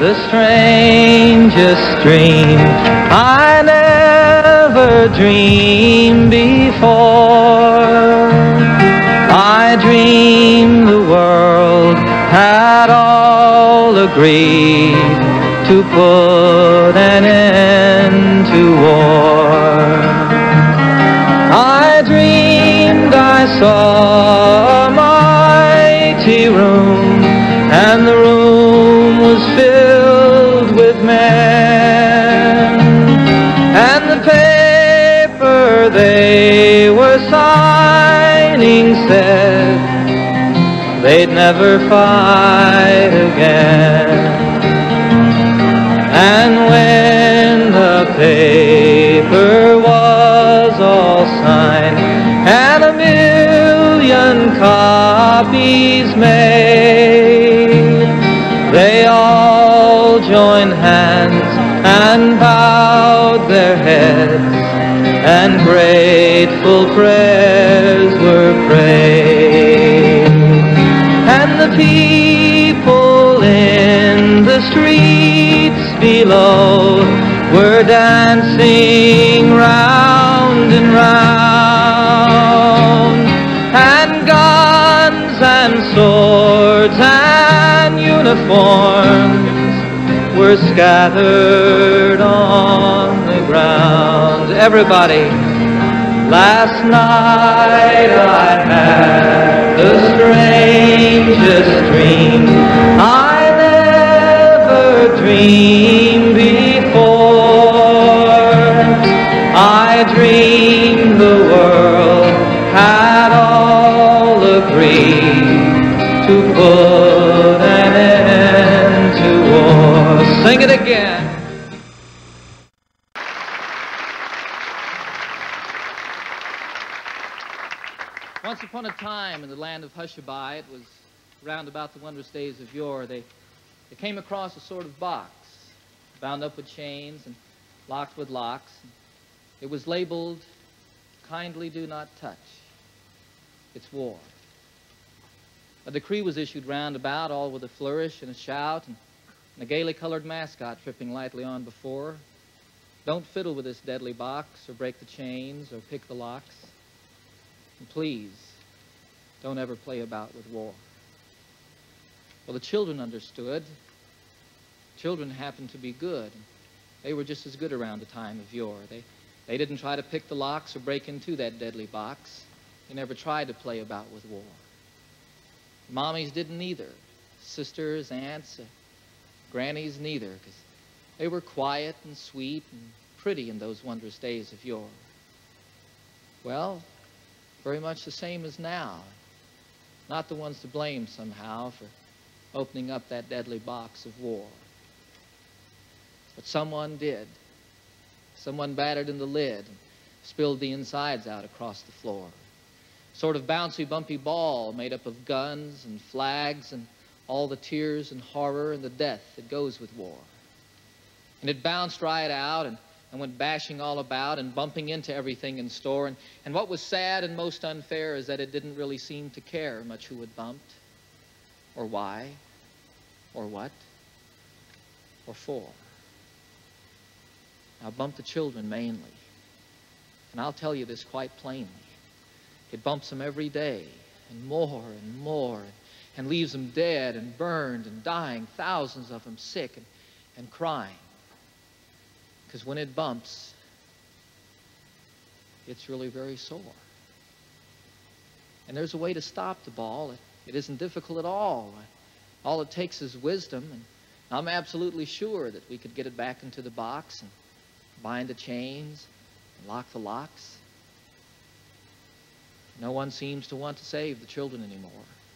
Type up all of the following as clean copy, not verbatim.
the strangest dream I never dreamed before. I dreamed the world had all agreed to put an end to war. I dreamed I saw a mighty room, and the room was filled with men, and the paper they were signing said they'd never fight again. And when the paper was all signed and 1,000,000 copies made, they all joined hands and bowed their heads, and grateful prayers were prayed. And the people in the streets below were dancing round and round, and guns and swords and uniforms were scattered on the ground. Everybody, last night I had the strangest dream I never dreamed before. I dreamed the world had all agreed to put an end to war. Sing it again. Once upon a time in the land of Hushabye, it was round about the wondrous days of yore, they came across a sort of box, bound up with chains and locked with locks. It was labeled, "Kindly do not touch. It's war." A decree was issued round about, all with a flourish and a shout, and a gaily colored mascot tripping lightly on before. Don't fiddle with this deadly box, or break the chains, or pick the locks. And please, don't ever play about with war. Well, the children understood. Children happened to be good. They were just as good around the time of yore. They didn't try to pick the locks or break into that deadly box. They never tried to play about with war. Mommies didn't either. Sisters, aunts, grannies neither, because they were quiet and sweet and pretty in those wondrous days of yore. Well, very much the same as now. Not the ones to blame somehow for opening up that deadly box of war. But someone did. Someone battered in the lid and spilled the insides out across the floor. Sort of bouncy, bumpy ball made up of guns and flags and all the tears and horror and the death that goes with war. And it bounced right out and went bashing all about and bumping into everything in store. And what was sad and most unfair is that it didn't really seem to care much who it bumped, or why, or what, or for. Now, bump the children mainly. And I'll tell you this quite plainly. It bumps them every day, and more, and leaves them dead and burned and dying, thousands of them sick and crying. Because when it bumps, it's really very sore. And there's a way to stop the ball. It isn't difficult at all. All it takes is wisdom, and I'm absolutely sure that we could get it back into the box and bind the chains and lock the locks. No one seems to want to save the children anymore.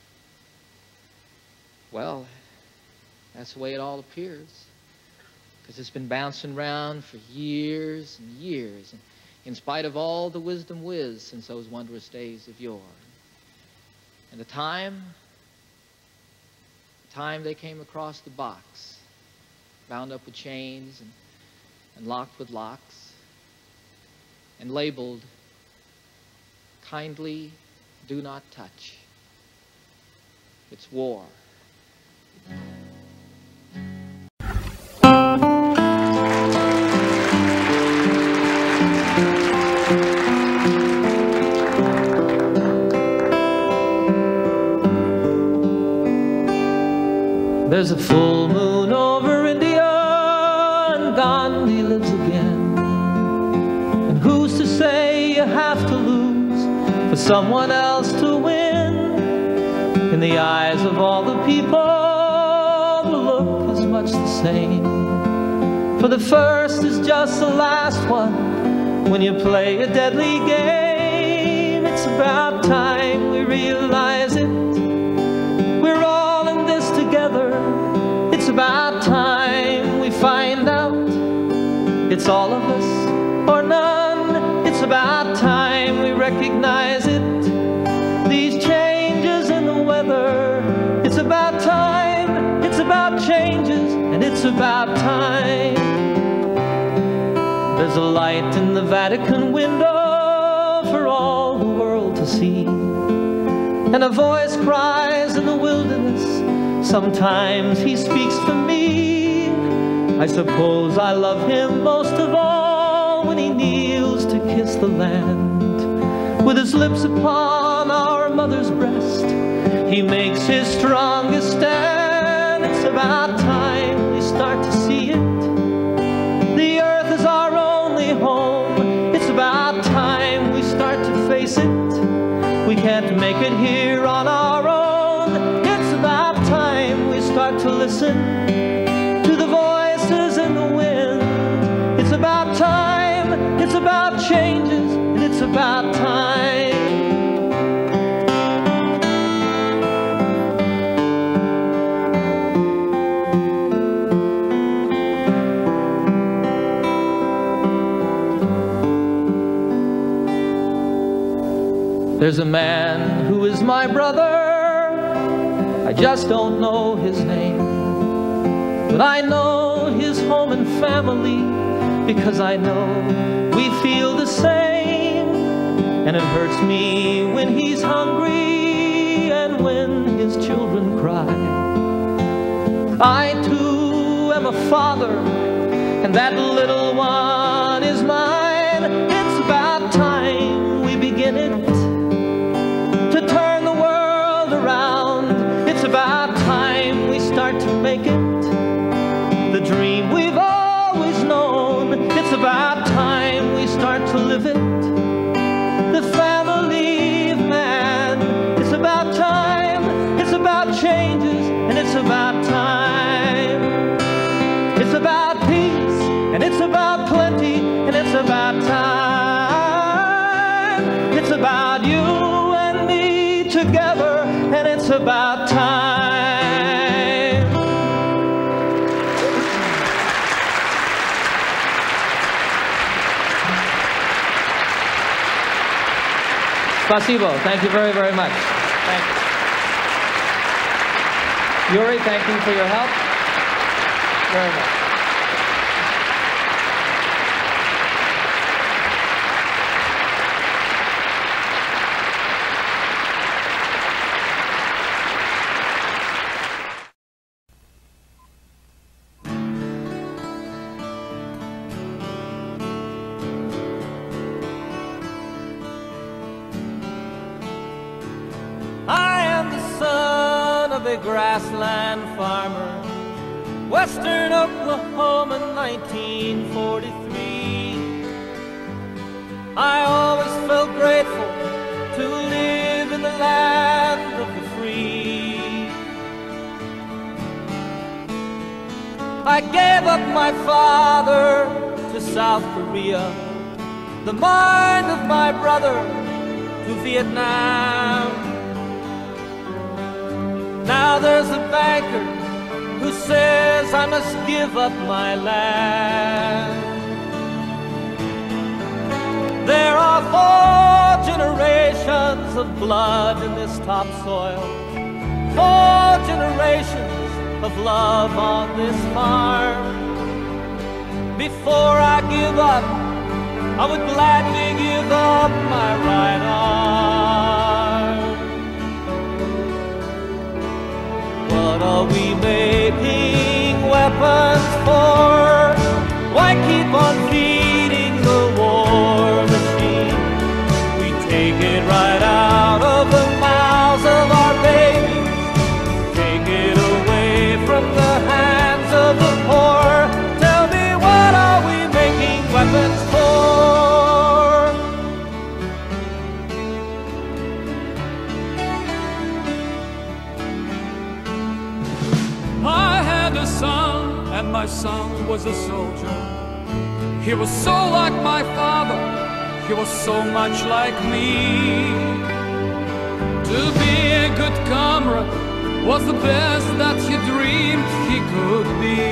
Well, that's the way it all appears. Because it's been bouncing around for years and years, and in spite of all the wisdom whiz since those wondrous days of yore. And the time they came across the box, bound up with chains and locked with locks, and labeled, "Kindly do not touch. It's war." There's a full moon over India, and Gandhi lives again. And who's to say you have to lose for someone else to win? In the eyes of all the people, the look is much the same. For the first is just the last one when you play a deadly game. It's about time we realize it. We're all in this together. It's about time we find out it's all of us or none. It's about time we recognize it. These changes in the weather. It's about time. It's about changes, and it's about time. There's a light in the Vatican window for all the world to see. And a voice cries in the wilderness, sometimes he speaks for me. I suppose I love him most of all when he kneels to kiss the land. With his lips upon our mother's breast, he makes his strongest stand. It's about time we start to see it. The earth is our only home. It's about time we start to face it. We can't make it here on our own. It's about time we start to listen to the voices in the wind. It's about time, it's about changes, and it's about time. There's a man who is my brother, I just don't know his name. But I know his home and family, because I know we feel the same. And it hurts me when he's hungry and when his children cry. I too am a father, and that little one is mine. It's about time we begin it. Turn the world around. It's about time we start to make it the dream we've always known. It's about time we start to live it, the family of man. It's about time. It's about changes, and it's about time. It's about peace, and it's about plenty, and it's about time. It's about you together, and it's about time. Spasibo, thank you very, very much. Thank you. Yuri, thank you for your help. Very much. A grassland farmer, Western Oklahoma, 1943. I always felt grateful to live in the land of the free. I gave up my father to South Korea, the mind of my brother to Vietnam. Now there's a banker who says I must give up my land. There are 4 generations of blood in this topsoil, 4 generations of love on this farm. Before I give up, I would gladly give up my right arm. What are we making weapons for? Why keep on feeding the war machine? We take it right out of the mouths of our babies, take it away from the my son was a soldier. He was so like my father, he was so much like me. To be a good comrade was the best that he dreamed he could be.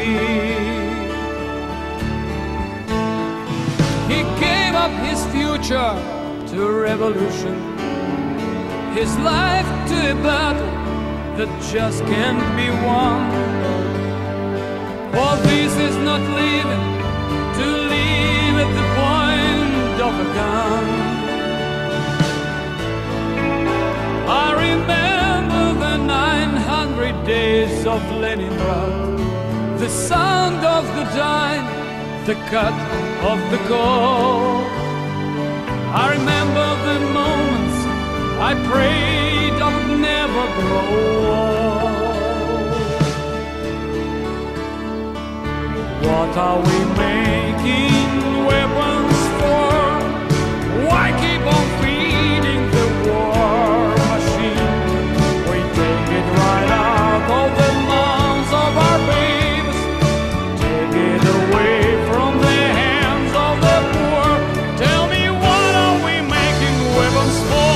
He gave up his future to revolution, his life to a battle that just can't be won. All this is not living, to live at the point of a gun. I remember the 900 days of Leningrad, the sound of the dime, the cut of the call. I remember the moments I prayed I would never grow old. What are we making weapons for? Why keep on feeding the war machine? We take it right out of the mouths of our babies, take it away from the hands of the poor. Tell me, what are we making weapons for?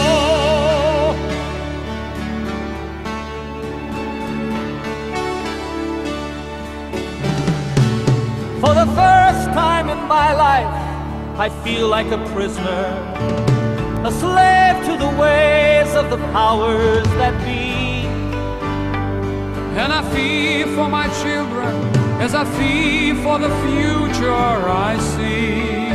For the first time in my life, I feel like a prisoner, a slave to the ways of the powers that be. And I fear for my children as I fear for the future I see.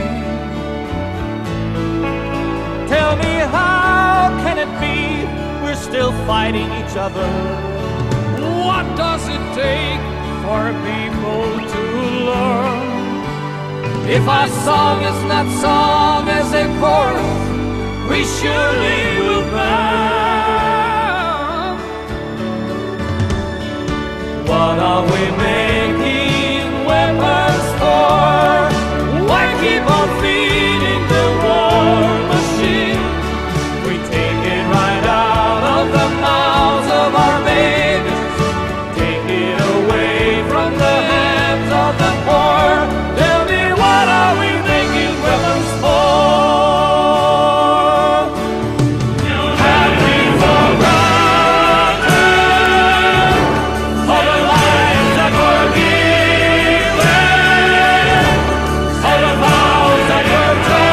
Tell me, how can it be we're still fighting each other? What does it take for people to learn? If our song is not sung as a chorus, we surely will burn. What are we making weapons for? Why keep on feeding the war machine? We take it right out of the mouths of our babies, take it away from the hands of the poor. Tell me, what are we making weapons for? Have we forgotten all the lives that were given, all the vows that were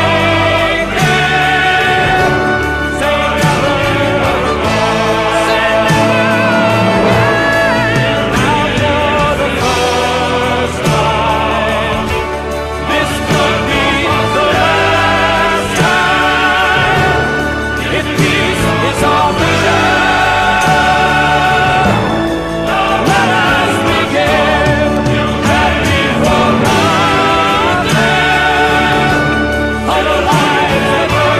taken? Say never, say never. Now for the first time, this could be the last time. If peace is our vision, let us begin. Have we forgotten all the lives that were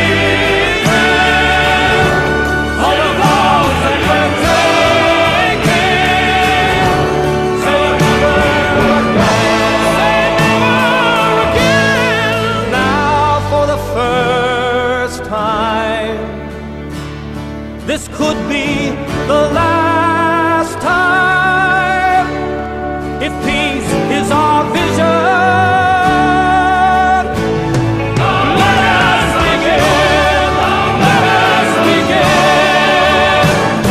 given, all the vows that were taken? Say never again. Now for the first time, this could be the last time. If peace is our vision, let us begin. Let us begin.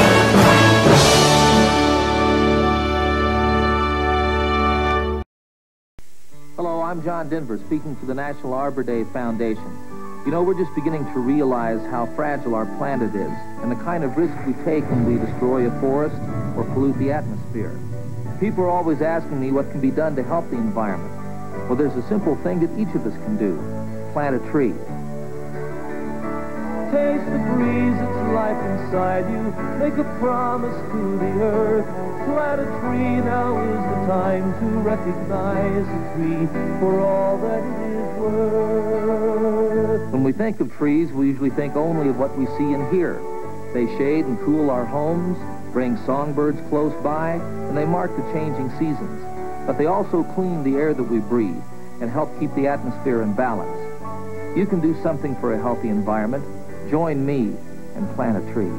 Hello, I'm John Denver, speaking for the National Arbor Day Foundation. You know, we're just beginning to realize how fragile our planet is and the kind of risk we take when we destroy a forest or pollute the atmosphere. People are always asking me what can be done to help the environment. Well, there's a simple thing that each of us can do: plant a tree. Taste the breeze, it's life inside you. Make a promise to the earth. Plant a tree, now is the time to recognize the tree for all that it is worth. When we think of trees, we usually think only of what we see and hear. They shade and cool our homes, bring songbirds close by, and they mark the changing seasons. But they also clean the air that we breathe and help keep the atmosphere in balance. You can do something for a healthy environment. Join me and plant a tree.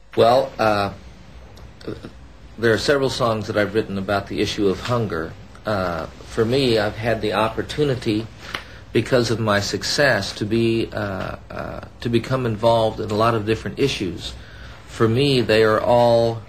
Well, there are several songs that I've written about the issue of hunger. For me, I've had the opportunity, because of my success, to become involved in a lot of different issues. For me, they are all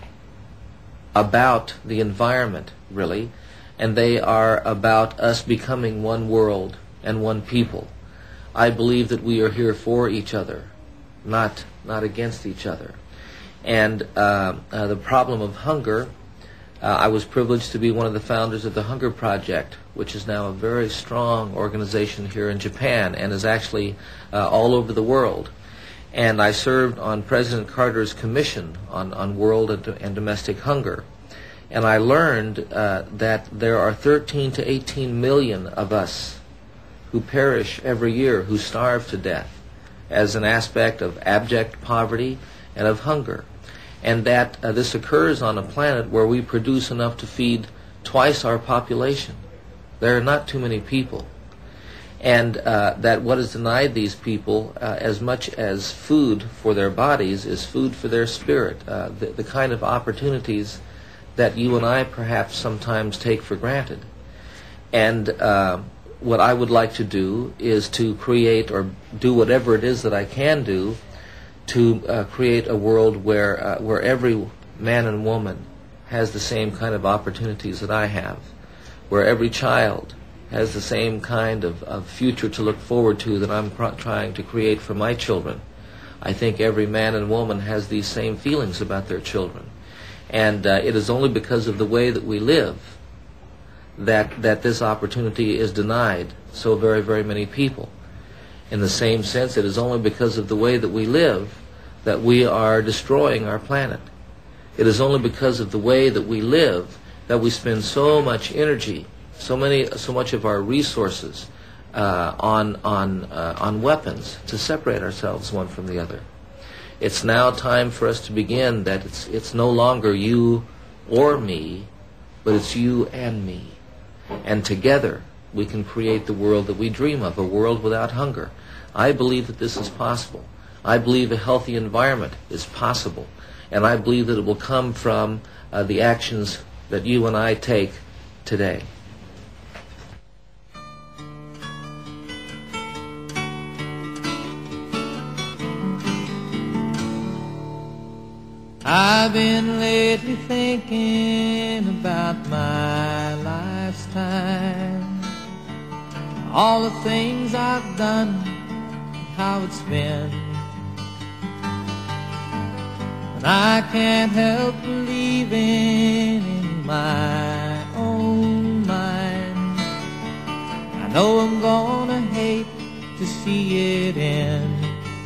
about the environment, really, and they are about us becoming one world and one people. I believe that we are here for each other, not against each other. And the problem of hunger, I was privileged to be one of the founders of the Hunger Project, which is now a very strong organization here in Japan and is actually all over the world. And I served on President Carter's commission on world and domestic hunger. And I learned that there are 13 to 18 million of us who perish every year, who starve to death, as an aspect of abject poverty and of hunger. And that this occurs on a planet where we produce enough to feed twice our population. There are not too many people. And that what is denied these people, as much as food for their bodies, is food for their spirit, the kind of opportunities that you and I perhaps sometimes take for granted. And what I would like to do is to create, or do whatever it is that I can do, to create a world where every man and woman has the same kind of opportunities that I have, where every child has the same kind of future to look forward to that I'm trying to create for my children. I think every man and woman has these same feelings about their children. And it is only because of the way that we live that this opportunity is denied so very, very many people. In the same sense, it is only because of the way that we live that we are destroying our planet. It is only because of the way that we live that we spend so much energy, so much of our resources on weapons to separate ourselves one from the other. It's now time for us to begin that it's no longer you or me, but it's you and me. And together we can create the world that we dream of, a world without hunger. I believe that this is possible. I believe a healthy environment is possible. And I believe that it will come from the actions that you and I take today. I've been lately thinking about my lifetime, all the things I've done, how it's been. And I can't help believing in my own mind. I know I'm gonna hate to see it end.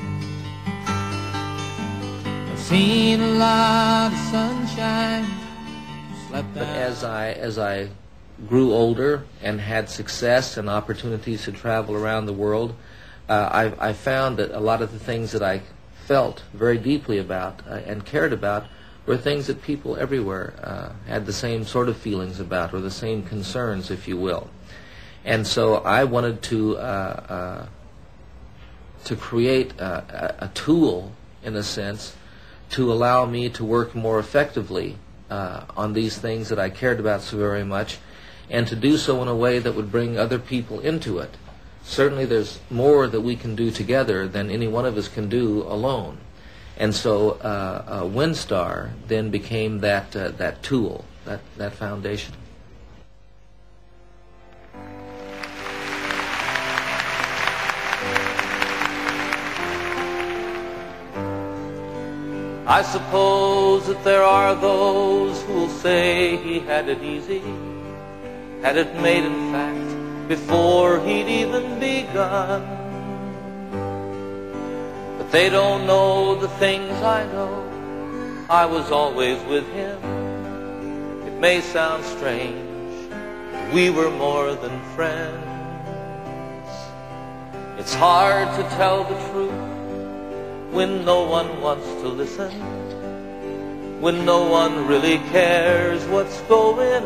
Seen a lot of sunshine, slept But out. as I grew older and had success and opportunities to travel around the world, I found that a lot of the things that I felt very deeply about and cared about were things that people everywhere had the same sort of feelings about, or the same concerns, if you will. And so I wanted to create a tool, in a sense, to allow me to work more effectively on these things that I cared about so very much, and to do so in a way that would bring other people into it. Certainly there's more that we can do together than any one of us can do alone. And so WinStar then became that tool, that foundation. I suppose that there are those who will say he had it easy, had it made in fact before he'd even begun. But they don't know the things I know. I was always with him. It may sound strange, but we were more than friends. It's hard to tell the truth when no one wants to listen, when no one really cares what's going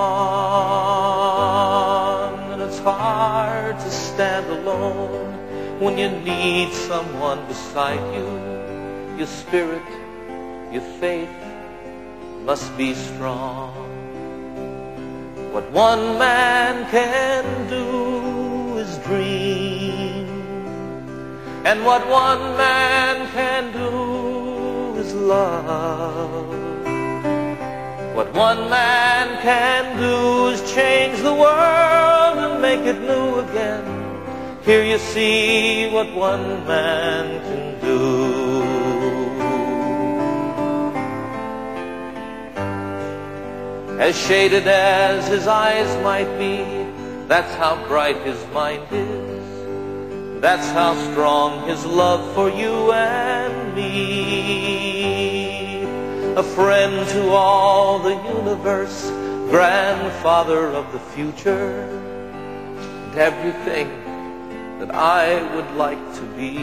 on. And it's hard to stand alone when you need someone beside you, your spirit, your faith must be strong. What one man can do is dream, and what one man can do is love. What one man can do is change the world and make it new again. Here you see what one man can do. As shaded as his eyes might be, that's how bright his mind is. That's how strong his love for you and me. A friend to all the universe, grandfather of the future, and everything that I would like to be.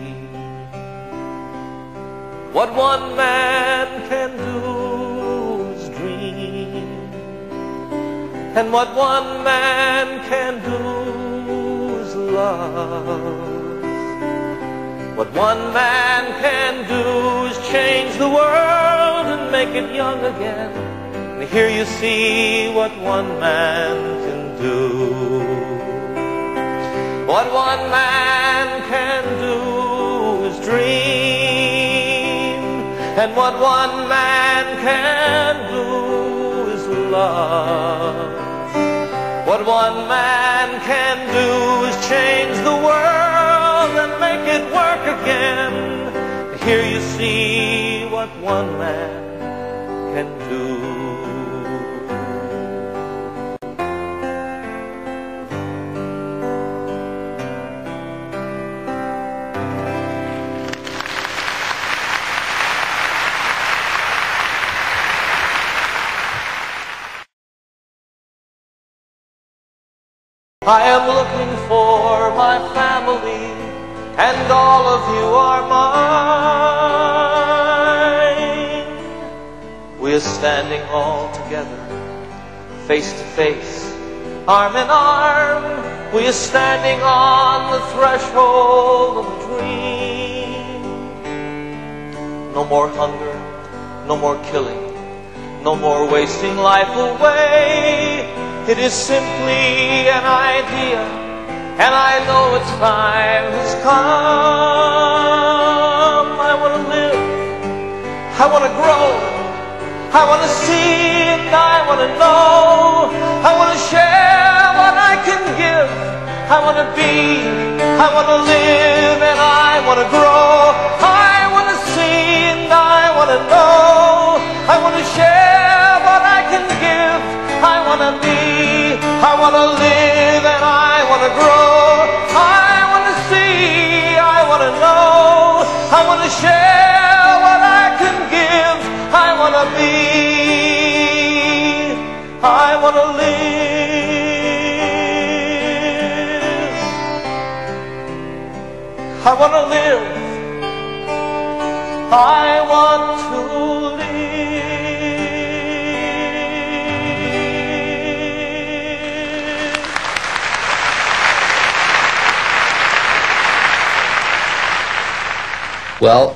What one man can do is dream, and what one man can do is love. What one man can do is change the world and make it young again. And here you see what one man can do. What one man can do is dream, and what one man can do is love. What one man can do is change the world and make it work again. Here you see what one man can do. I am looking for my family, and all of you are mine. We are standing all together, face to face, arm in arm. We are standing on the threshold of a dream. No more hunger, no more killing, no more wasting life away. It is simply an idea, and I know its time has come. I want to live, I want to grow, I want to see and I want to know. I want to share what I can give. I want to be, I want to live, and I want to grow. I want to see and I want to know. I want to share what I can give. I want to be, I want to live, and I want to grow. I want to see, I want to know. I want to share what I can give. I want to be, I want to live. I want to live. I want to live. Well,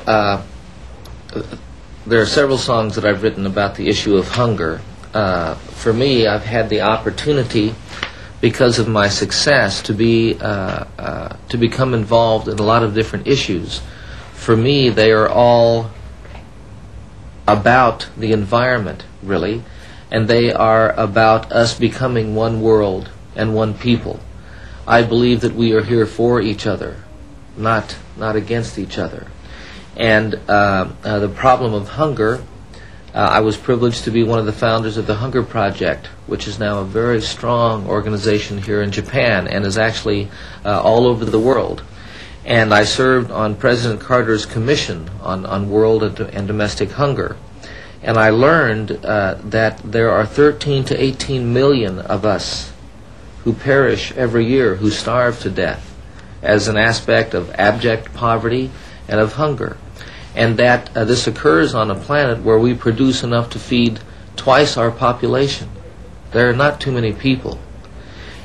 there are several songs that I've written about the issue of hunger. For me, I've had the opportunity, because of my success, to become involved in a lot of different issues. For me, they are all about the environment, really, and they are about us becoming one world and one people. I believe that we are here for each other, not against each other. And the problem of hunger, I was privileged to be one of the founders of the Hunger Project, which is now a very strong organization here in Japan and is actually all over the world. And I served on President Carter's commission on world and domestic hunger. And I learned that there are 13 to 18 million of us who perish every year, who starve to death, as an aspect of abject poverty and of hunger. And that this occurs on a planet where we produce enough to feed twice our population. There are not too many people.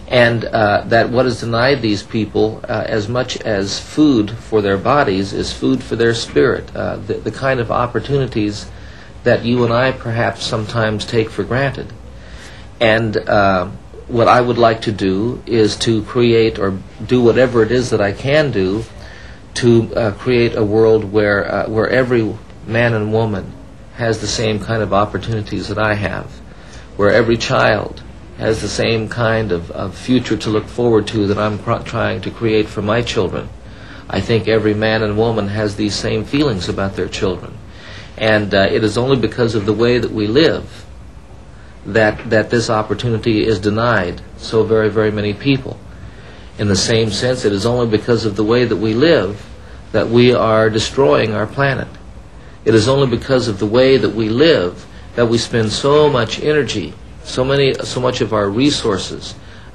and that what is denied these people, as much as food for their bodies, is food for their spirit. The kind of opportunities that you and I perhaps sometimes take for granted. And what I would like to do is to create, or do whatever it is that I can do, to create a world where every man and woman has the same kind of opportunities that I have, where every child has the same kind of future to look forward to that I'm trying to create for my children. I think every man and woman has these same feelings about their children. And it is only because of the way that we live that this opportunity is denied so very, very many people. In the same sense, it is only because of the way that we live that we are destroying our planet. It is only because of the way that we live that we spend so much energy, so much of our resources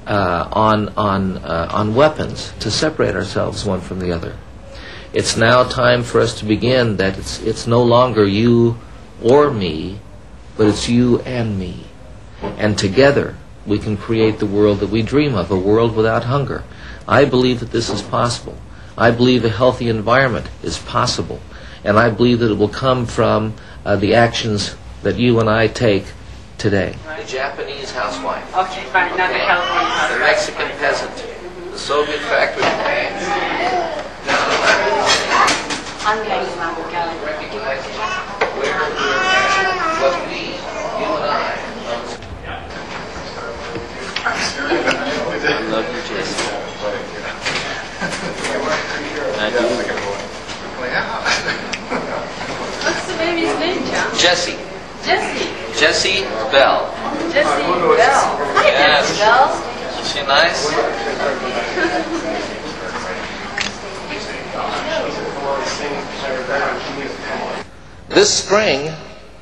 on weapons to separate ourselves one from the other. It's now time for us to begin that it's no longer you or me, but it's you and me. And together we can create the world that we dream of, a world without hunger. I believe that this is possible. I believe a healthy environment is possible. And I believe that it will come from the actions that you and I take today. The Japanese housewife. Okay, fine. Not the California housewife. The Mexican peasant. The Soviet factory. Recognize where what we, you and I, I love you, Jesse. I do. What's the baby's name, John? Jesse. Jesse. Jesse Bell. Jesse Bell. Hi, Yes. Jesse Bell. Is she nice? This spring,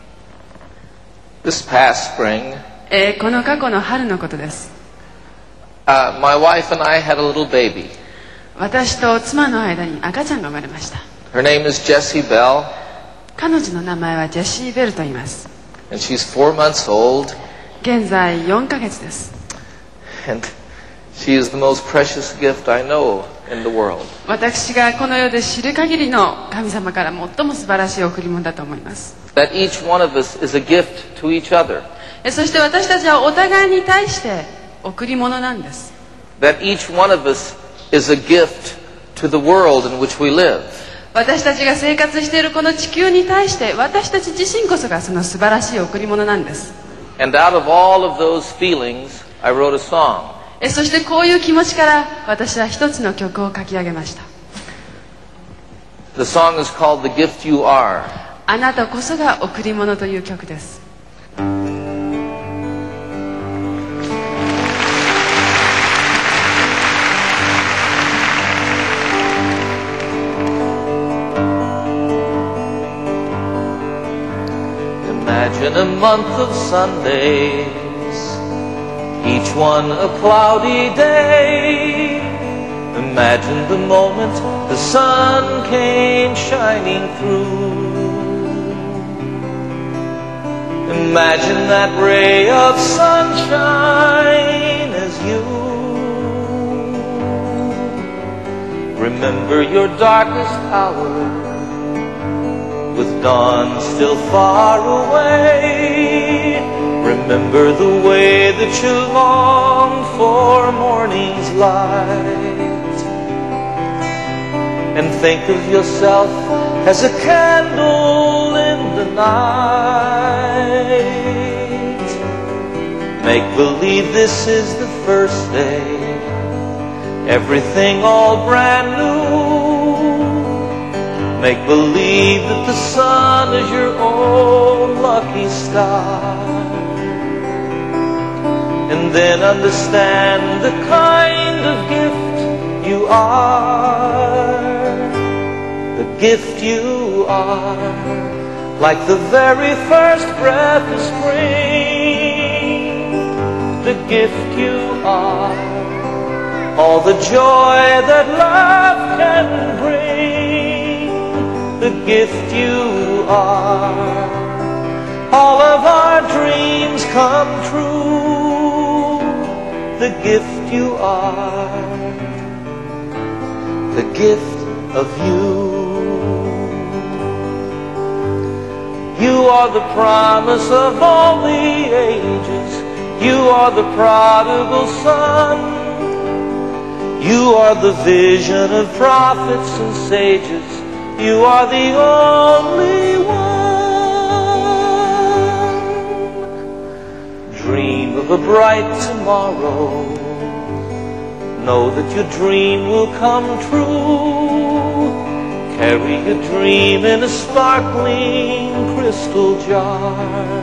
this past spring, この過去の春のことです。 my wife and I had a little baby. 私と妻の間に赤ちゃんが生まれました。 Her name is Jessie Bell, 彼女の名前はジェシー・ベルと言います。 and she's 4 months old, 現在4ヶ月です。 and she is the most precious gift I know in the world. 私がこの世で知る限りの神様から最も素晴らしい贈り物だと思います。 That each one of us is a gift to each other. そして私たちはお互いに対して贈り物なんです。 That each one of us is a gift to the world in which we live. 私たちが生活しているこの地球に対して私たち自身こそがその素晴らしい贈り物なんです。 And out of all of those feelings, I wrote a song. そしてこういう気持ちから私は一つの曲を書き上げました。 The song is called The Gift You Are. あなたこそが贈り物という曲です。 Imagine a month of Sundays, each one a cloudy day. Imagine the moment the sun came shining through. Imagine that ray of sunshine as you remember your darkest hour, with dawn still far away. Remember the way that you long for morning's light, and think of yourself as a candle in the night. Make believe this is the first day, everything all brand new. Make believe that the sun is your own lucky star, and then understand the kind of gift you are. The gift you are, like the very first breath of spring. The gift you are, all the joy that love can bring. The gift you are, all of our dreams come true. The gift you are, the gift of you. You are the promise of all the ages. You are the prodigal son. You are the vision of prophets and sages. You are the only one. Dream of a bright tomorrow. Know that your dream will come true. Carry your dream in a sparkling crystal jar.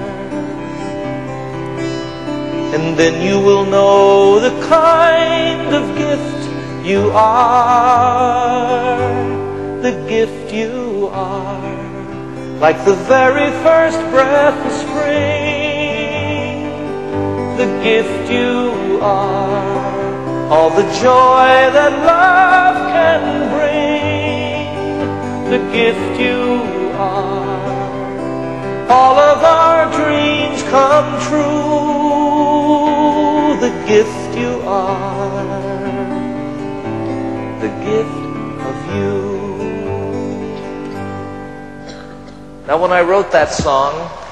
And then you will know the kind of gift you are, the gift you are, like the very first breath of spring, the gift you are, all the joy that love can bring, the gift you are, all of our dreams come true, the gift you are, the gift of you. Now, when I wrote that song,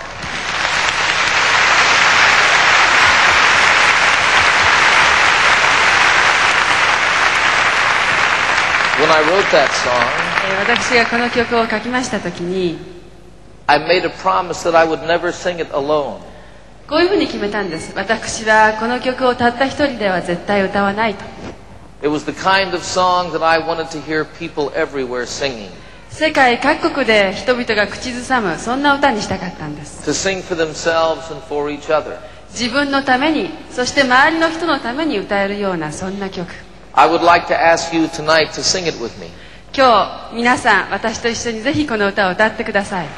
私がこの曲を書きましたときに、 I made a promise that I would never sing it alone. こういうふうに決めたんです。私はこの曲をたった一人では絶対歌わないと。 It was the kind of song that I wanted to hear people everywhere singing. 世界各国で人々が口ずさむ、そんな歌にしたかったんです。 To sing for themselves and for each other. 自分のために、そして周りの人のために歌えるようなそんな曲。 I would like to ask you tonight to sing it with me. 今日皆さん、私と一緒にぜひこの歌を歌ってください。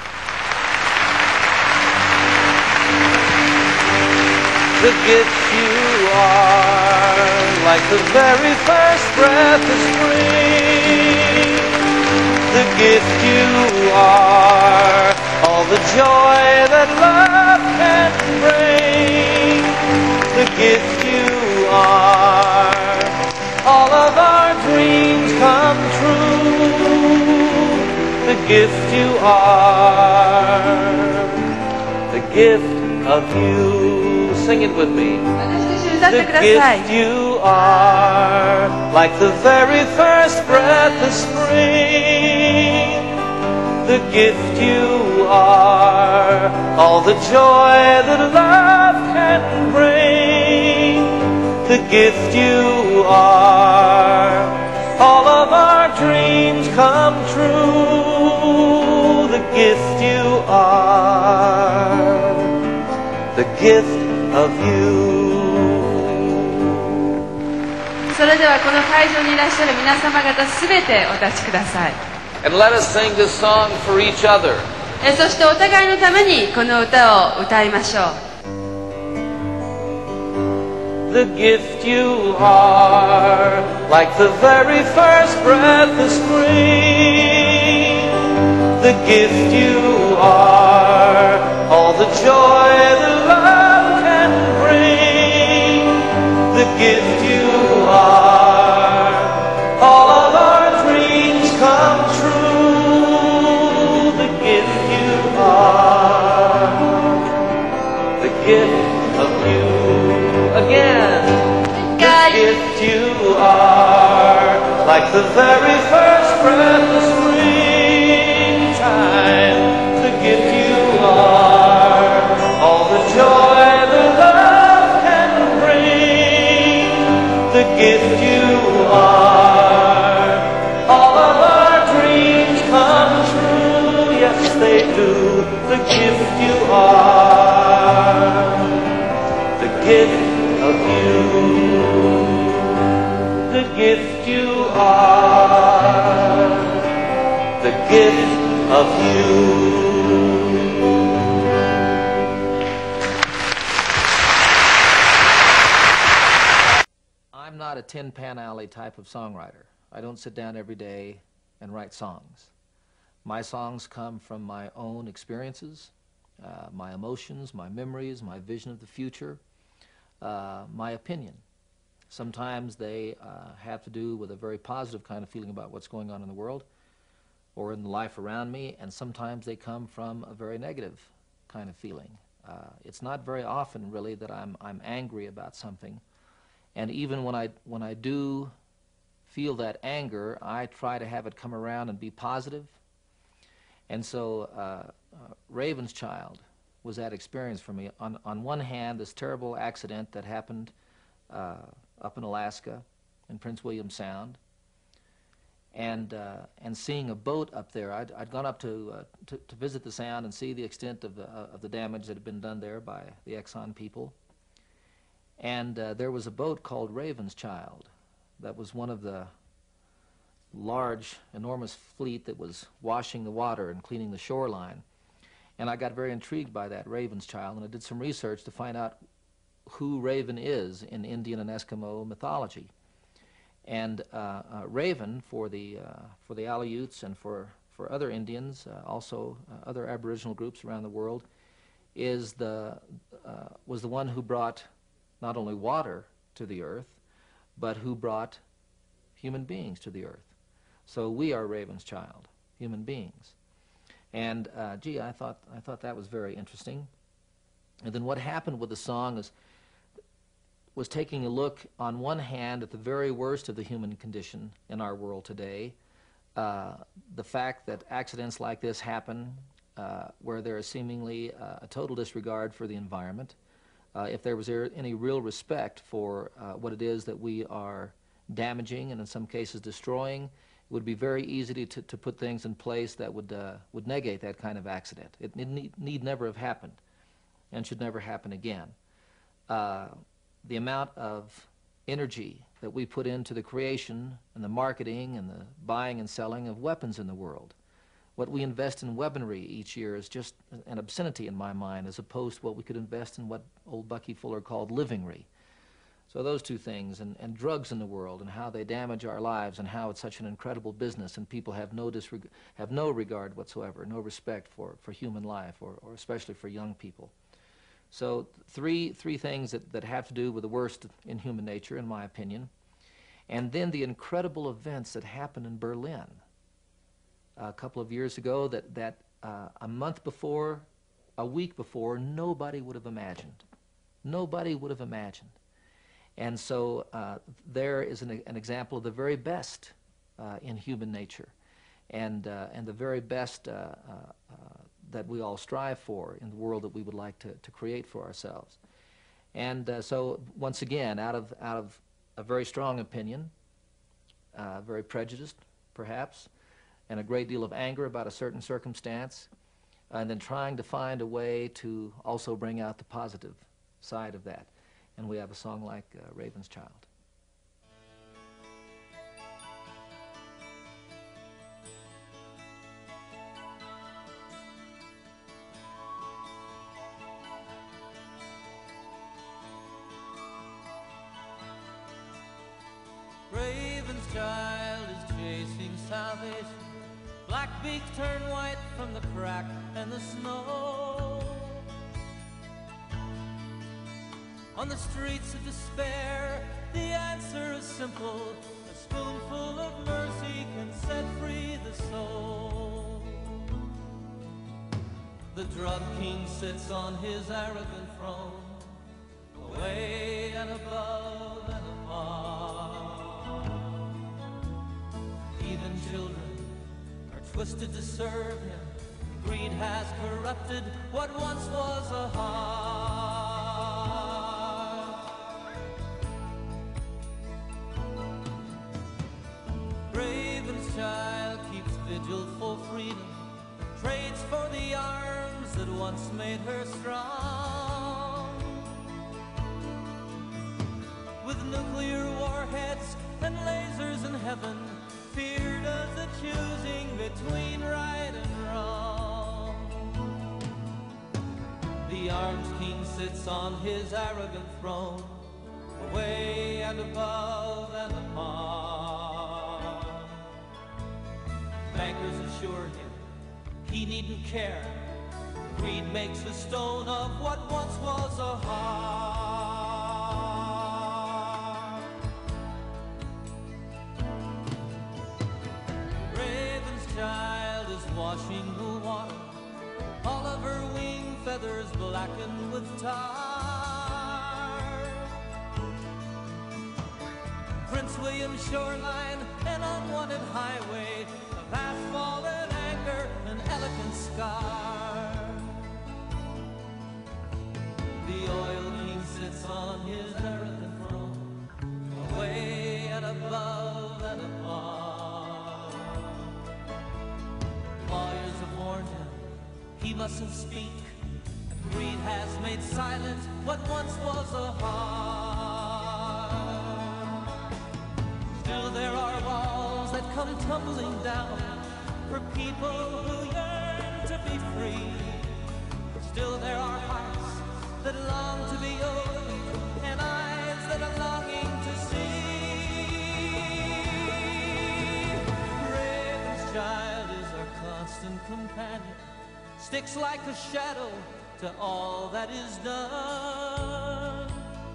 The gift you are, like the very first breath of spring. The gift you are, all the joy that love can bring. The gift you are, all of our dreams come true. The gift you are, the gift of you. Sing it with me. The gift you are, like the very first breath of spring. The gift you are, all the joy that love can bring. The gift you are, all of our dreams come true. The gift you are, the gift of you. それではこの会場にいらっしゃる皆様方すべてお立ちください。 And let us sing this song for each other. そしてお互いのためにこの歌を歌いましょう。 The gift you are, like the very first breath of spring. The gift you are, all the joy that love can bring. The gift you are, all of our dreams come true. The gift you are, the gift of you. Again, the gift you are, like the very first breath of springtime. The gift you are, all the joy that love can bring. The gift you are, all of our dreams come true. Yes, they do. The gift you are, the gift of you, the gift you are, the gift of you. I'm not a Tin Pan Alley type of songwriter. I don't sit down every day and write songs. My songs come from my own experiences, my emotions, my memories, my vision of the future. My opinion. Sometimes they have to do with a very positive kind of feeling about what's going on in the world or in the life around me, and sometimes they come from a very negative kind of feeling. It's not very often, really, that I'm angry about something, and even when I do feel that anger, I try to have it come around and be positive. And so Raven's Child was that experience for me. On one hand, this terrible accident that happened up in Alaska, in Prince William Sound, and seeing a boat up there. I'd gone up to visit the Sound and see the extent of the damage that had been done there by the Exxon people. And there was a boat called Raven's Child that was one of the large, enormous fleet that was washing the water and cleaning the shoreline. And I got very intrigued by that Raven's Child, and I did some research to find out who Raven is in Indian and Eskimo mythology. And Raven, for the Aleuts and for other Indians, also other Aboriginal groups around the world, was the one who brought not only water to the earth, but who brought human beings to the earth. So we are Raven's Child, human beings. And gee, I thought that was very interesting. And then what happened with the song was taking a look, on one hand, at the very worst of the human condition in our world today, the fact that accidents like this happen where there is seemingly a total disregard for the environment. If there was any real respect for what it is that we are damaging and in some cases destroying, it would be very easy to put things in place that would negate that kind of accident. It need never have happened and should never happen again. The amount of energy that we put into the creation and the marketing and the buying and selling of weapons in the world. What we invest in weaponry each year is just an obscenity in my mind, as opposed to what we could invest in what old Bucky Fuller called livingry. So those two things, and drugs in the world, and how they damage our lives, and how it's such an incredible business, and people have no regard whatsoever, no respect for human life, or especially for young people. So three things that have to do with the worst in human nature, in my opinion. And then the incredible events that happened in Berlin a couple of years ago that a month before, a week before, nobody would have imagined. Nobody would have imagined. And so there is an example of the very best in human nature, and the very best that we all strive for in the world that we would like to create for ourselves. And so once again, out of a very strong opinion, very prejudiced perhaps, and a great deal of anger about a certain circumstance, and then trying to find a way to also bring out the positive side of that. And we have a song like Raven's Child. Raven's child is chasing salvation. Black beaks turn white from the crack and the snow. On the streets of despair, the answer is simple. A spoonful of mercy can set free the soul. The drug king sits on his arrogant throne, away and above and apart. Even children are twisted to serve him. Greed has corrupted what once was a heart. Raven's child keeps vigil for freedom, trades for the arms that once made her strong. With nuclear warheads and lasers in heaven, fear does the choosing between right and wrong. The arms king sits on his arrogant throne, away and above and apart. Bankers assure him he needn't care. Greed makes a stone of what once was a heart. is blackened with tar. Prince William shoreline, an unwanted highway of asphalt and anger, an elegant scar. The oil king sits on his earthen throne, away and above and apart. Lawyers have warned him he mustn't speak, and greed has made silent what once was a heart. Still there are walls that come tumbling down for people who yearn to be free. Still there are hearts that long to be open and eyes that are longing to see. Raven's child is our constant companion, sticks like a shadow to all that is done.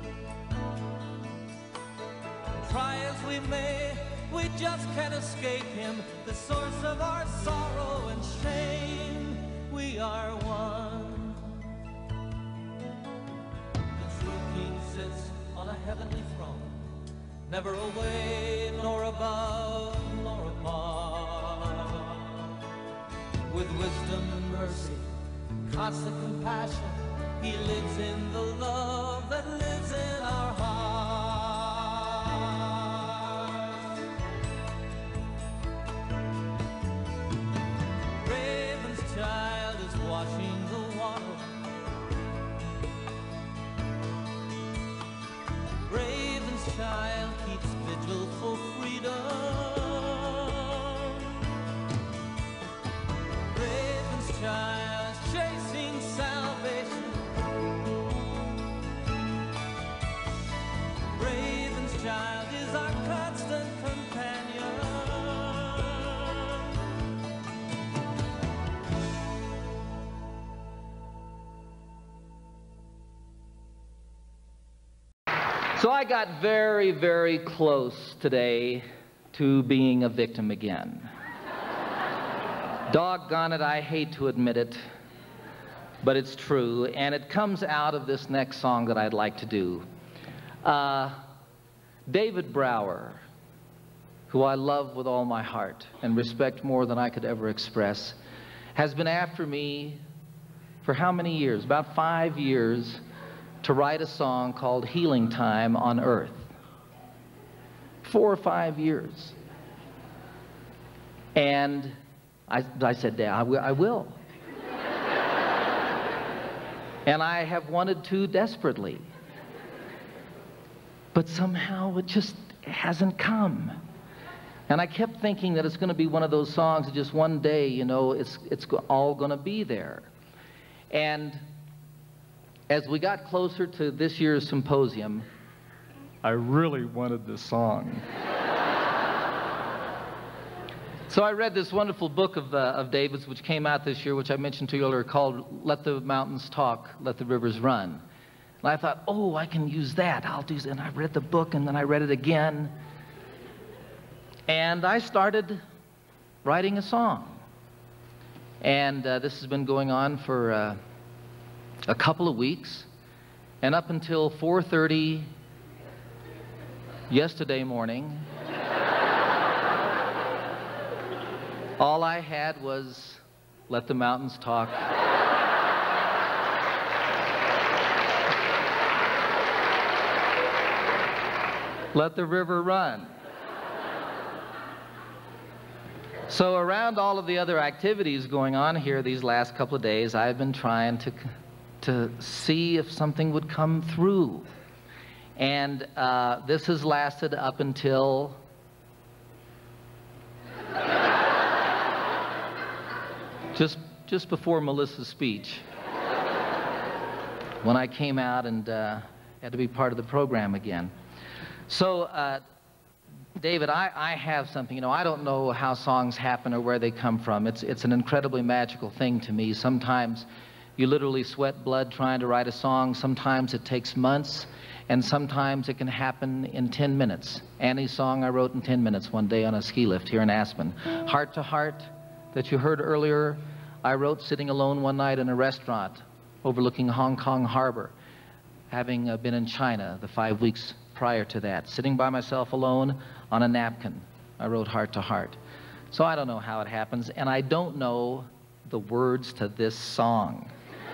Try as we may, we just can't escape him, the source of our sorrow and shame. We are one. The true king sits on a heavenly throne, never away nor above nor apart. With wisdom and mercy, constant compassion, he lives in the love that lives in our hearts. Raven's child is washing the water. Raven's child keeps vigil for freedom. Raven's child chasing salvation. Raven's child is our constant companion. So I got very, very close today to being a victim again. Doggone it, I hate to admit it, but it's true, and it comes out of this next song that I'd like to do. David Brower, who I love with all my heart and respect more than I could ever express, has been after me for how many years? About 5 years, to write a song called Healing Time on Earth. 4 or 5 years. And I said, Dad, I will. And I have wanted to desperately. But somehow it just hasn't come. And I kept thinking that it's going to be one of those songs that just one day, you know, it's all going to be there. And as we got closer to this year's symposium, I really wanted this song. So I read this wonderful book of David's, which came out this year, which I mentioned to you earlier, called Let the Mountains Talk, Let the Rivers Run. And I thought, oh, I can use that. I'll do that. And I read the book, and then I read it again. And I started writing a song. And this has been going on for a couple of weeks. And up until 4:30 yesterday morning, all I had was Let the Mountains Talk. Let the river run. So around all of the other activities going on here these last couple of days, I've been trying to see if something would come through. And this has lasted up until just before Melissa's speech, when I came out and had to be part of the program again. So, David, I have something. You know, I don't know how songs happen or where they come from. It's an incredibly magical thing to me. Sometimes you literally sweat blood trying to write a song. Sometimes it takes months, and sometimes it can happen in 10 minutes. Annie's song I wrote in 10 minutes one day on a ski lift here in Aspen. Heart to Heart, that you heard earlier, I wrote sitting alone one night in a restaurant overlooking Hong Kong Harbor, having been in China the 5 weeks prior to that, sitting by myself alone on a napkin. I wrote Heart to Heart. So I don't know how it happens, and I don't know the words to this song.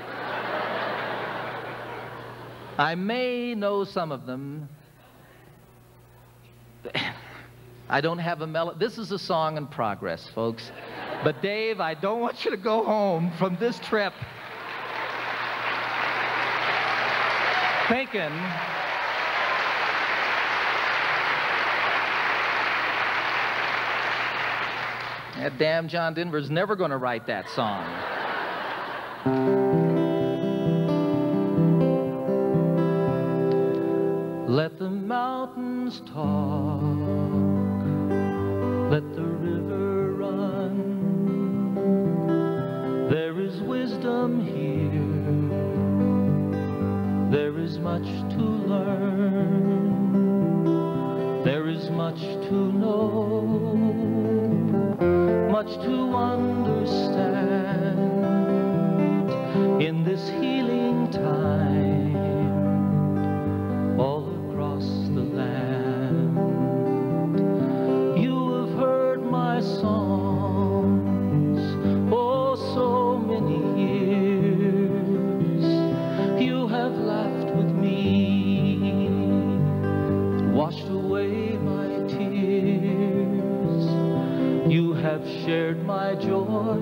I may know some of them. I don't have a melody. This is a song in progress, folks. But Dave, I don't want you to go home from this trip thinking that damn John Denver's never going to write that song. Let the mountains talk, let the river run. There is wisdom here, there is much to learn, there is much to know, much to understand in this healing time all across the land. You have heard my songs, oh, so many years. You have laughed with me, washed away my tears. You have shared my joy,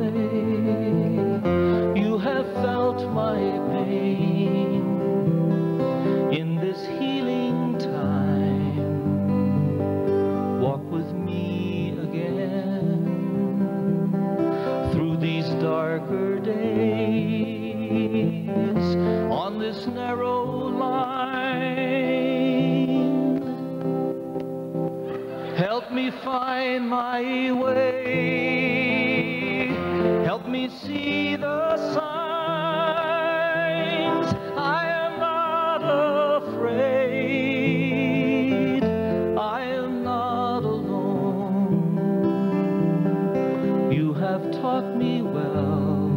you have felt my pain. In this healing time, walk with me again through these darker days on this narrow line. Help me find my way, help me see the signs. I am not afraid, I am not alone. You have taught me well,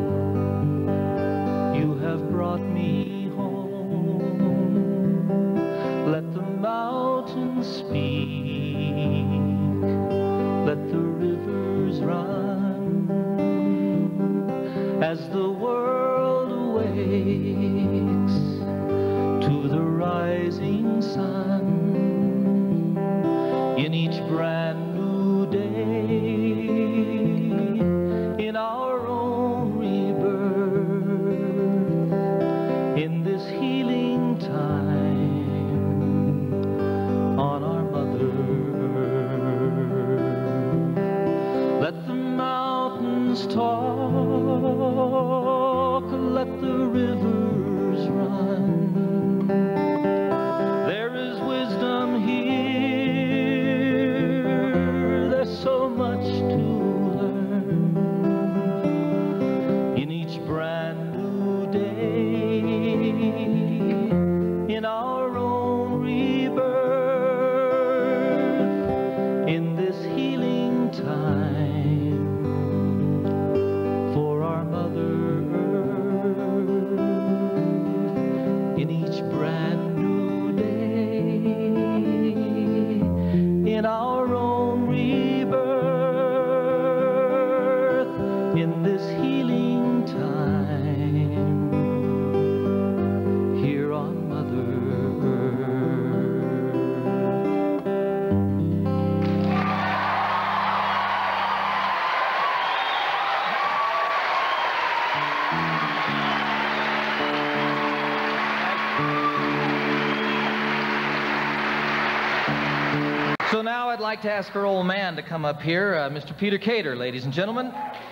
you have brought me home. Let the mountains speak, let the rivers run, as the world awakes to the rising sun. In each brand new day, in our own rebirth, in this healing time on our mother. Let the mountains talk, let the rivers run. There is wisdom here, there's so much to learn. In each brand new day, in our own rebirth, in this healing time for our Mother Earth. In each brand new day, in our own rebirth, in this healing time here on Mother So now I'd like to ask our old man to come up here, Mr. Peter Cater, ladies and gentlemen.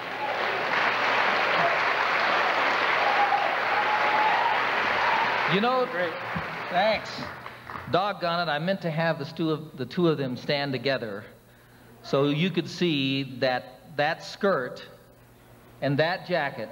You know, great. Thanks. Doggone it, I meant to have the two of them stand together so you could see that skirt and that jacket.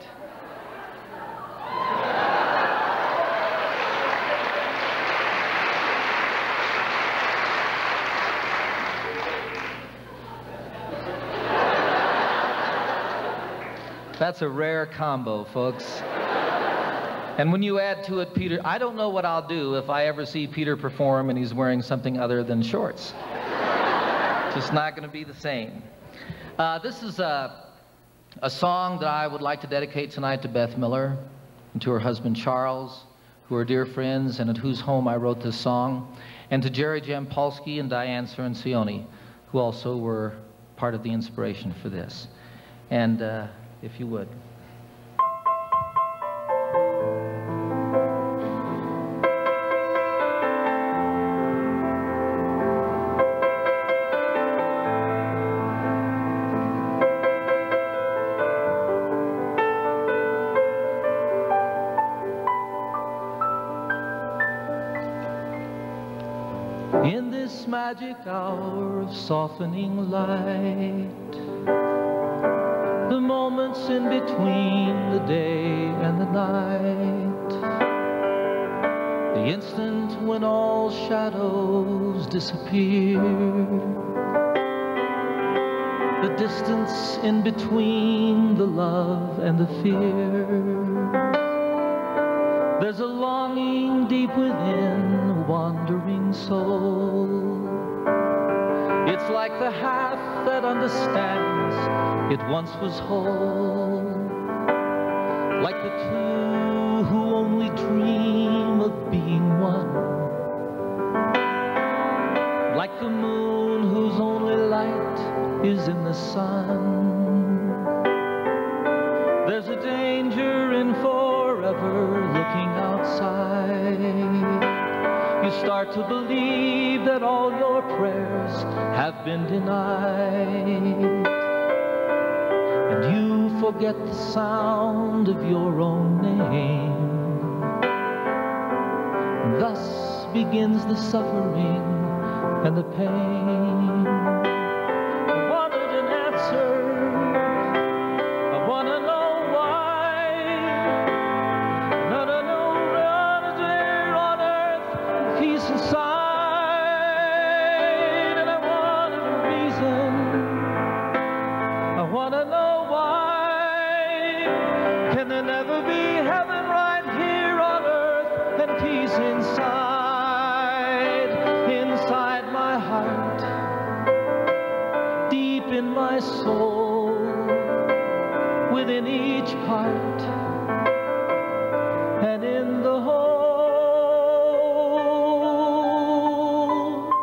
That's a rare combo, folks. And when you add to it Peter, I don't know what I'll do if I ever see Peter perform and he's wearing something other than shorts. Just not going to be the same. This is a song that I would like to dedicate tonight to Beth Miller and to her husband Charles, who are dear friends and at whose home I wrote this song, and to Jerry Jampolsky and Diane Cirincione, who also were part of the inspiration for this. And if you would. In this magic hour of softening light, the moments in between the day and the night, the instant when all shadows disappear, the distance in between the love and the fear. There's a longing deep within a wandering soul. It's like the half that understands it once was whole. Like the two who only dream of being one. Like the moon whose only light is in the sun. There's a danger in forever looking outside. You start to believe that all your prayers have been denied. And you forget the sound of your own name. And thus begins the suffering and the pain. I wanted an answer. I want to know. Soul within each part and in the whole.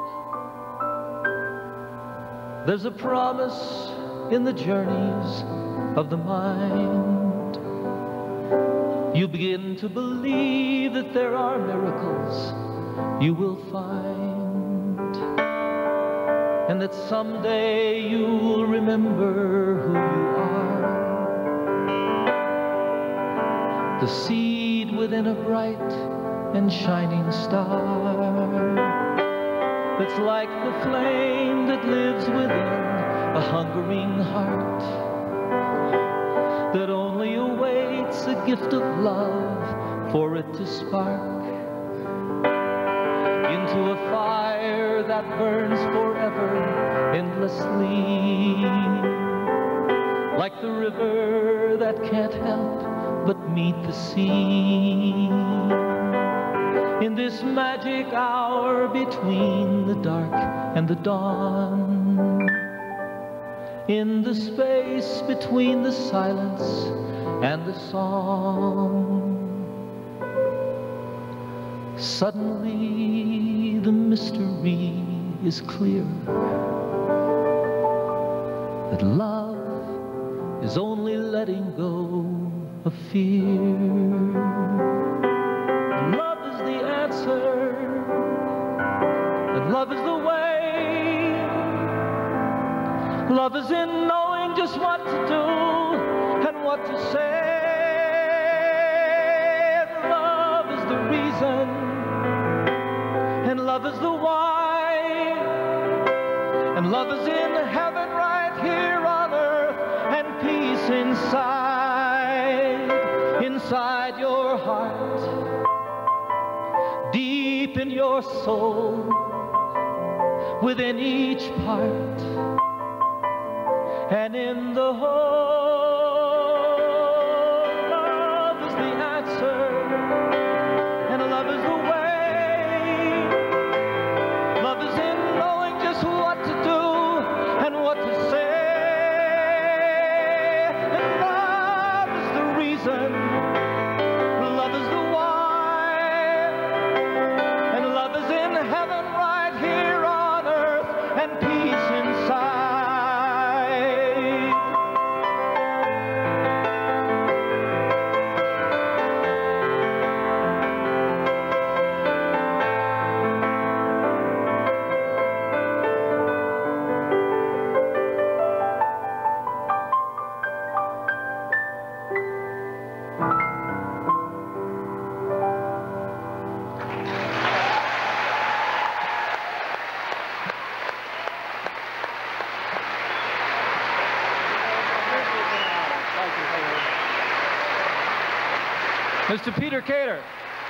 There's a promise in the journeys of the mind. You begin to believe that there are miracles you will find. And that someday you'll remember who you are. The seed within a bright and shining star. That's like the flame that lives within a hungering heart. That only awaits a gift of love for it to spark into a fire that burns forever, endlessly. Like the river that can't help but meet the sea. In this magic hour between the dark and the dawn. In the space between the silence and the song. Suddenly the mystery is clear. That love is only letting go of fear. Love is the answer. And love is the way. Love is in knowing just what to do and what to say. And love is the reason. And love is the why. And love is in heaven right here on earth. And peace inside your heart. Deep in your soul. Within each part. And in the whole. Love is the answer. Mr. Peter Cater.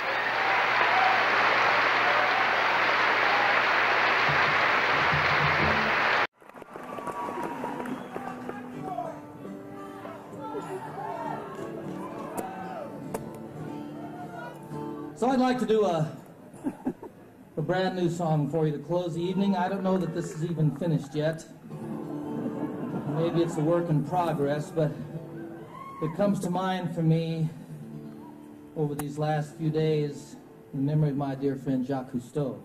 So I'd like to do a brand new song for you to close the evening. I don't know that this is even finished yet. Maybe it's a work in progress, but it comes to mind for me over these last few days in memory of my dear friend Jacques Cousteau.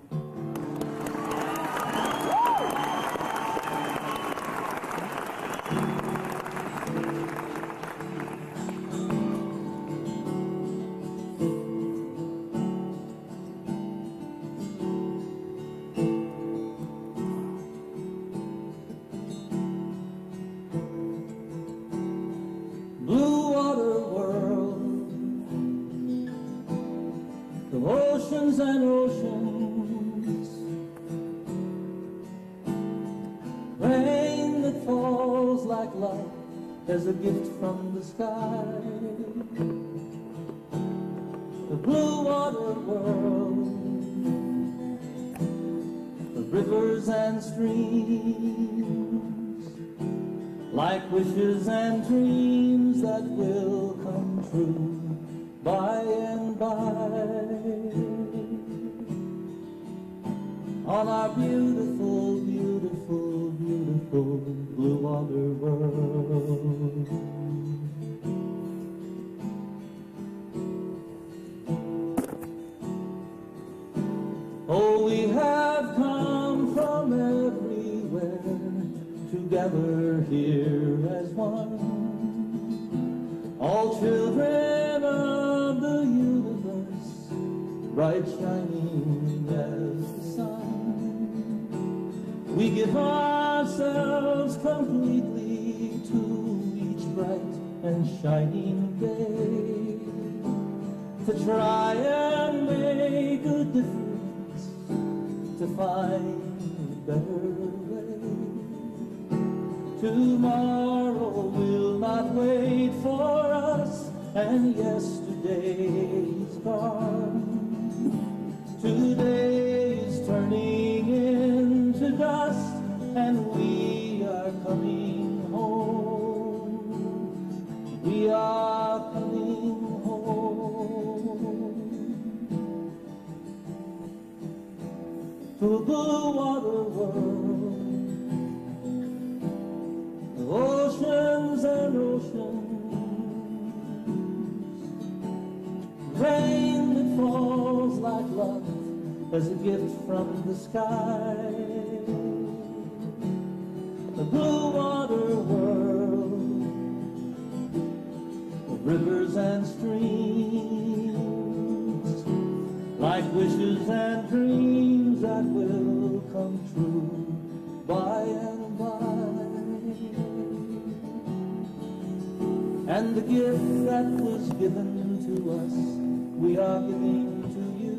Oceans and oceans, rain that falls like light as a gift from the sky. The blue water world, the rivers and streams, like wishes and dreams that will come true by and by. On our beautiful, beautiful, beautiful blue water world. Oh, we have come from everywhere to gather here as one, all children of the universe, bright shining as the sun. We give ourselves completely to each bright and shining day, to try and make a difference, to find a better way. Tomorrow will not wait for us, and yesterday's gone. Today is turning into dust, and we are coming home. We are coming home to a blue water world, the oceans and oceans, rain that falls like love as a gift from the sky. The blue water world, the rivers and streams, like wishes and dreams that will come true by and by. And the gift that was given to us, we are giving to you.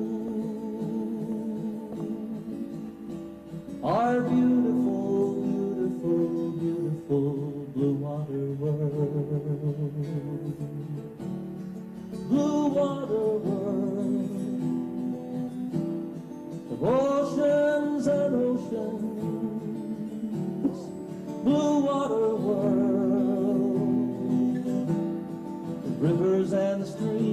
Our beautiful, beautiful, beautiful blue water world. Blue water world of oceans and oceans. Blue water world of rivers and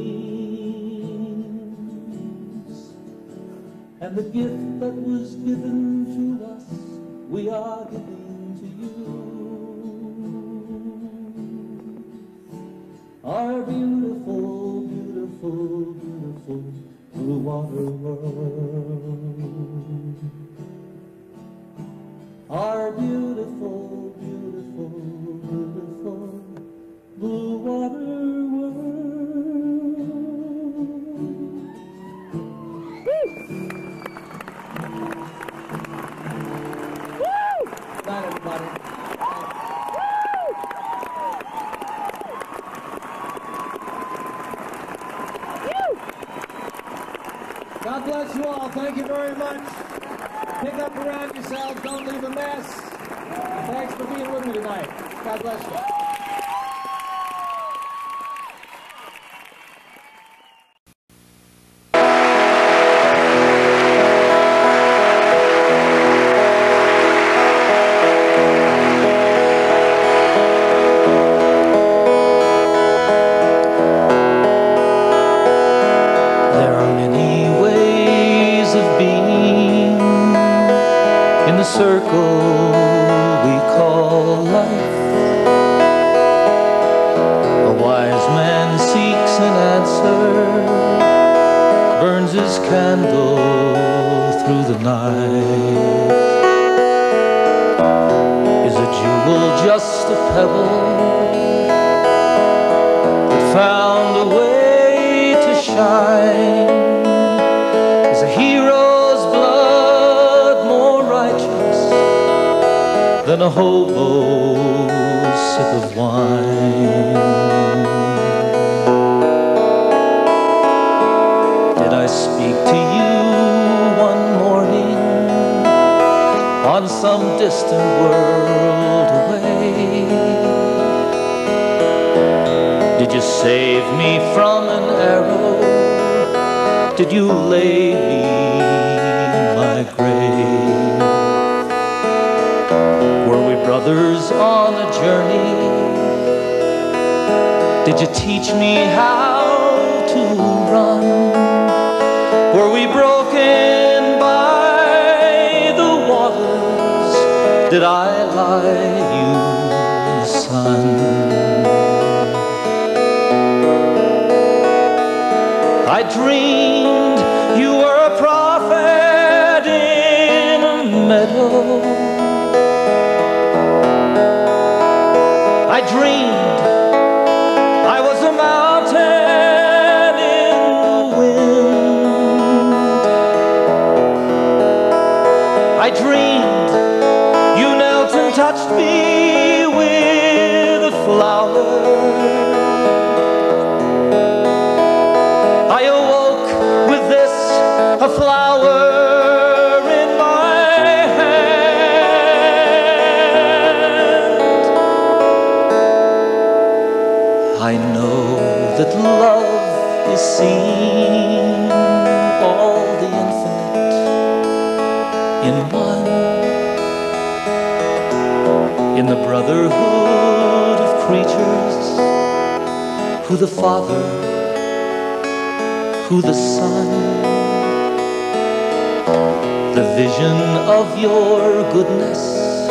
streams. And the gift that was given to us, we are giving to you. Our beautiful, beautiful, beautiful blue water world. Our beautiful, beautiful, beautiful blue water world. Bye, everybody. God bless you all. Thank you very much. Pick up around yourselves. Don't leave a mess. Thanks for being with me tonight. God bless you. candle through the night? Is a jewel just a pebble that found a way to shine? Is a hero's blood more righteous than a hobo's sip of wine? Did I speak to you one morning on some distant world away? Did you save me from an arrow? Did you lay me in my grave? Were we brothers on a journey? Did you teach me how to run? Were we broken by the waters? Did I lie you in the sun? I dreamed you were a prophet in a meadow. I dreamed I was a mountain in the wind. I dreamed you knelt and touched me with a flower. I awoke with this, a flower in my hand. I know that love is seeing all the infinite in one, in the brotherhood of creatures, who the Father, who the Son. The vision of your goodness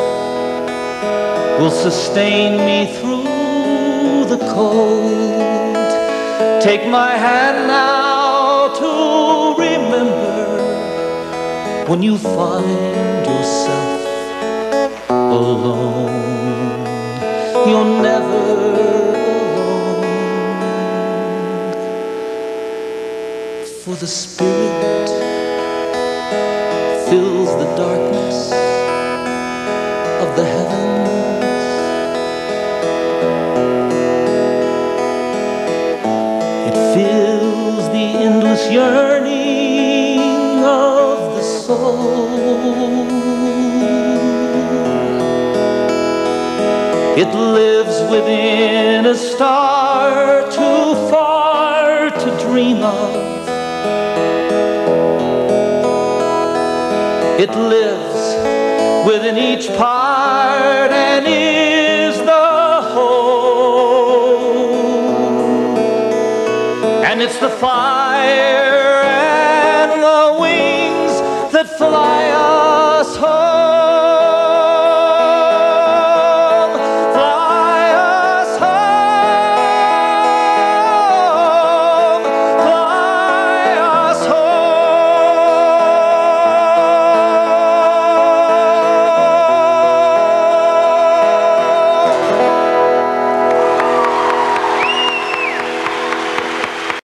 will sustain me through the cold. Take my hand now to remember when you find yourself alone. You're never alone, for the Spirit fills the darkness of the heavens. It fills the endless yearning of the soul. It lives within a star too far to dream of. It lives within each part and is the whole. And it's the fire and the wings that fly us home.